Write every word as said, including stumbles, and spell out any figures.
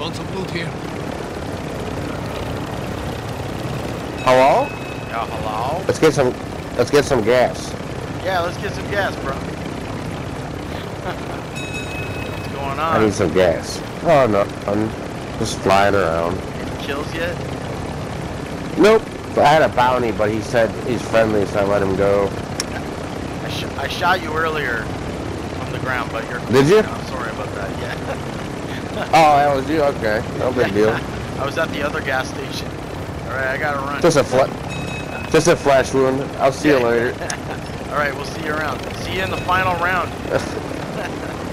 Found some loot here. Hello? Yeah, hello? Let's get some, let's get some gas. Yeah, let's get some gas, bro. What's going on? I need some gas. Oh no, I'm just flying around. Any kills yet? Nope. I had a bounty, but he said he's friendly, so I let him go. I, sh I shot you earlier from the ground, but you're cool. Did you? I'm sorry about that, yeah. Oh, that was you? Okay. No big deal. I was at the other gas station. Alright, I gotta run. Just a fle just a flesh wound. I'll see Yeah. you later. Alright, we'll see you around. See you in the final round.